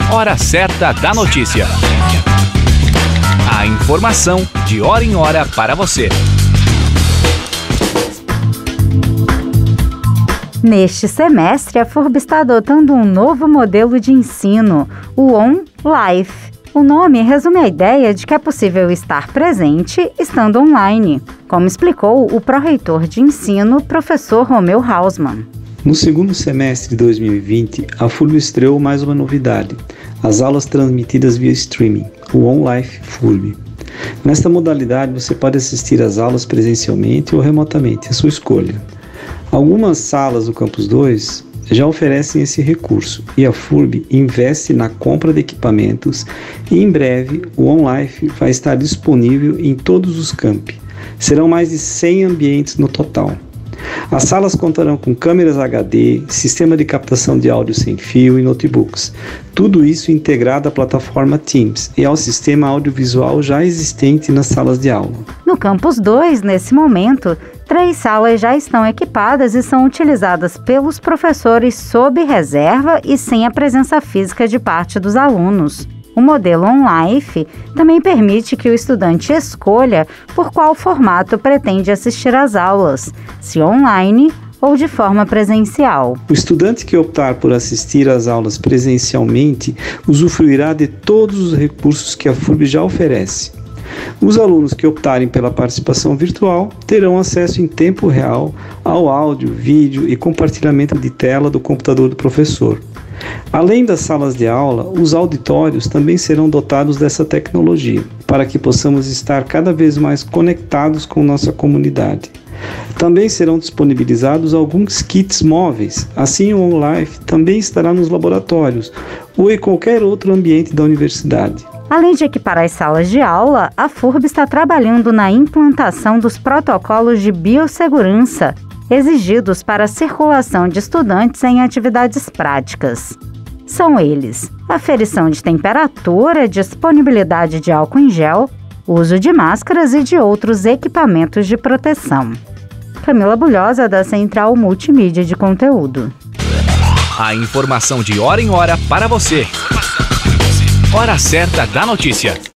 Hora certa da notícia. A informação de hora em hora para você. Neste semestre, a FURB está adotando um novo modelo de ensino, o OnLife. O nome resume a ideia de que é possível estar presente estando online, como explicou o pró-reitor de ensino, professor Romeu Hausmann. No segundo semestre de 2020, a FURB estreou mais uma novidade, as aulas transmitidas via streaming, o OnLife FURB. Nesta modalidade, você pode assistir às aulas presencialmente ou remotamente, a sua escolha. Algumas salas do Campus 2 já oferecem esse recurso e a FURB investe na compra de equipamentos e em breve o OnLife vai estar disponível em todos os campi. Serão mais de 100 ambientes no total. As salas contarão com câmeras HD, sistema de captação de áudio sem fio e notebooks. Tudo isso integrado à plataforma Teams e ao sistema audiovisual já existente nas salas de aula. No Campus 2, nesse momento, 3 salas já estão equipadas e são utilizadas pelos professores sob reserva e sem a presença física de parte dos alunos. O modelo OnLife também permite que o estudante escolha por qual formato pretende assistir às aulas, se online ou de forma presencial. O estudante que optar por assistir às aulas presencialmente usufruirá de todos os recursos que a FURB já oferece. Os alunos que optarem pela participação virtual terão acesso em tempo real ao áudio, vídeo e compartilhamento de tela do computador do professor. Além das salas de aula, os auditórios também serão dotados dessa tecnologia, para que possamos estar cada vez mais conectados com nossa comunidade. Também serão disponibilizados alguns kits móveis, assim o OnLife também estará nos laboratórios ou em qualquer outro ambiente da universidade. Além de equipar as salas de aula, a FURB está trabalhando na implantação dos protocolos de biossegurança exigidos para a circulação de estudantes em atividades práticas. São eles: aferição de temperatura, disponibilidade de álcool em gel, uso de máscaras e de outros equipamentos de proteção. Camila Bulhosa, da Central Multimídia de Conteúdo. A informação de hora em hora para você. Hora certa da notícia.